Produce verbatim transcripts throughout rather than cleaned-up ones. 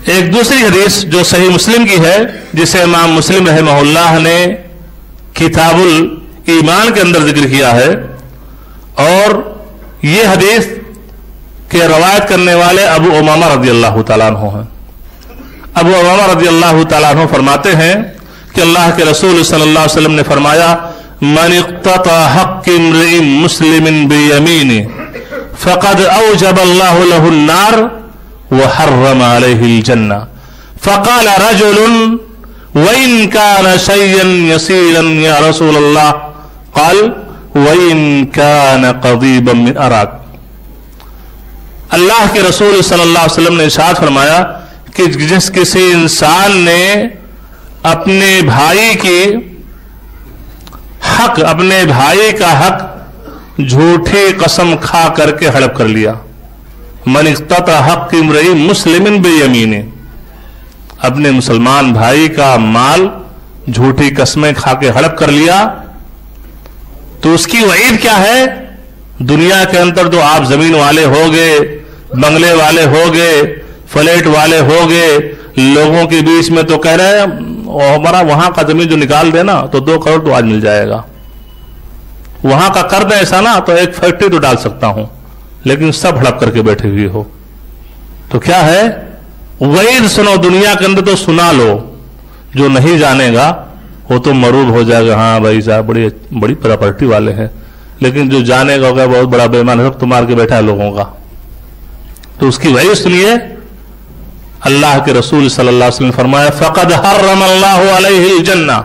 ایک دوسری حدیث جو صحیح مسلم کی ہے، جسے امام مسلم رحمہ نے کتابل ایمان کے اندر ذکر کیا ہے، اور یہ حدیث کے روایت کرنے والے ابو امامہ رضی اللہ تعالیٰ عنہ ہیں۔ ابو امامہ رضی اللہ تعالیٰ عنہ فرماتے ہیں کہ اللہ کے رسول صلی اللہ علیہ وسلم نے فرمایا من اقتطع حق امرئ مسلم بیمینہ فقد اوجب اللہ له النار وحرم علیہ الجنہ فقال رجل وإن كان شيئا يسيرا يا رسول الله قال وإن كان قضيبا من أراك۔ اللہ کے رسول صلی اللہ علیہ وسلم نے ارشاد فرمایا کہ جس کسی انسان نے اپنے بھائی کی حق اپنے بھائی کا حق جھوٹی قسم کھا کر کے ہڑپ کر لیا، من اقتطع حق امرئ مسلم بیمینہ، اپنے مسلمان بھائی کا مال جھوٹی قسمیں کھا کے ہڑپ کر لیا، تو اس کی وعید کیا ہے؟ دنیا کے اندر تو آپ زمین والے ہو گئے، بنگلے والے ہو گئے، فلیٹ والے ہو گئے، لوگوں کے بیچ میں تو کہہ رہے ہیں ہمارا وہاں کا زمین جو نکال دینا تو دو کروڑ تو آج مل جائے گا، وہاں کا کر دیں ایسا نا تو ایک فیکٹری تو ڈال سکتا ہوں، لیکن سب ہڑپ کر کے بیٹھے ہوئے ہو۔ تو کیا ہے؟ وعید سنو، دنیا کے اندر تو سنا لو، جو نہیں جانے گا وہ تو مروب ہو جائے گا، ہاں بھائی صاحب بڑی بڑی پراپرٹی والے ہیں، لیکن جو جانے گا ہوگا بہت بڑا بے ایمان ہے، تو مار کے بیٹھا ہے لوگوں کا۔ تو اس کی وعید سنیے، اللہ کے رسول صلی اللہ علیہ وسلم نے فرمایا فقد حرم اللہ علیہ الجنہ،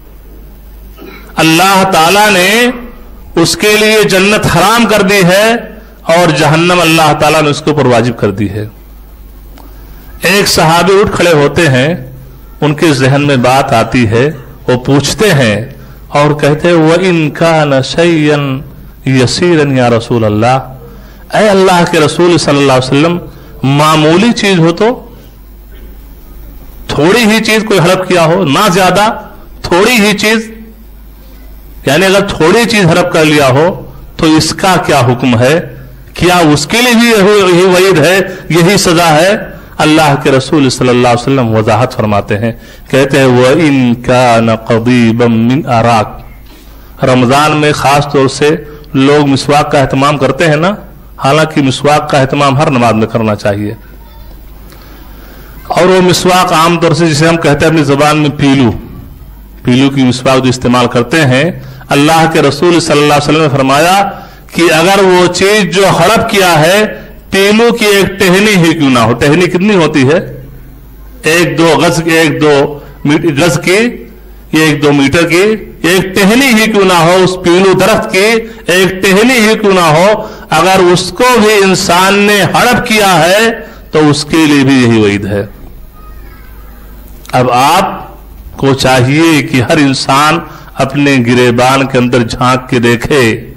اللہ تعالیٰ نے اس کے لیے جنت حرام کر دی ہے اور جہنم اللہ تعالیٰ نے اس کے اوپر واجب کر دی ہے۔ ایک صحابی اٹھ کھڑے ہوتے ہیں، ان کے ذہن میں بات آتی ہے، وہ پوچھتے ہیں اور کہتے ہیں وَإِن كَانَ شَيْئًا يَسِيرًا یا رسول اللہ، اے اللہ کے رسول صلی اللہ علیہ وسلم معمولی چیز ہو تو، تھوڑی ہی چیز کوئی ہڑپ کیا ہو، نہ زیادہ، تھوڑی ہی چیز، یعنی اگر تھوڑی چیز ہڑپ کر لیا ہو تو اس کا کیا حکم ہے؟ کیا اس کے لیے بھی یہی وعید ہے، یہی سزا ہے؟ اللہ کے رسول صلی اللہ علیہ وسلم وضاحت فرماتے ہیں، کہتے ہیں وَإِن كَانَ قَضِيبًا مِّنْ أَرَاكَ۔ رمضان میں خاص طور سے لوگ مسواک کا اہتمام کرتے ہیں نا، حالانکہ مسواک کا اہتمام ہر نماز میں کرنا چاہیے، اور وہ مسواک عام طور سے جسے ہم کہتے ہیں اپنی زبان میں پیلو پیلو کی مسواک جو استعمال کرتے ہیں، اللہ کے رسول صلی اللہ علیہ وسلم نے فرمایا کہ اگر وہ چیز جو ہڑپ کیا ہے پیلو کی ایک ٹہنی ہی کیوں نہ ہو، ٹہنی کتنی ہوتی ہے؟ ایک دو گز ایک دو گز کی، ایک دو میٹر کی، ایک ٹہنی ہی کیوں نہ ہو، اس پیلو درخت کی ایک ٹہنی ہی کیوں نہ ہو، اگر اس کو بھی انسان نے ہڑپ کیا ہے تو اس کے لیے بھی یہی وعید ہے۔ اب آپ کو چاہیے کہ ہر انسان اپنے گریبان کے اندر جھانک کے دیکھے